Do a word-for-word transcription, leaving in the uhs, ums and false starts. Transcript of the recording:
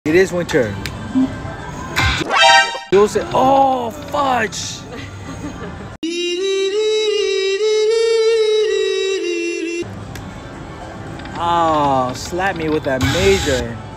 It is winter. You'll say, oh, fudge! Oh, slap me with that major.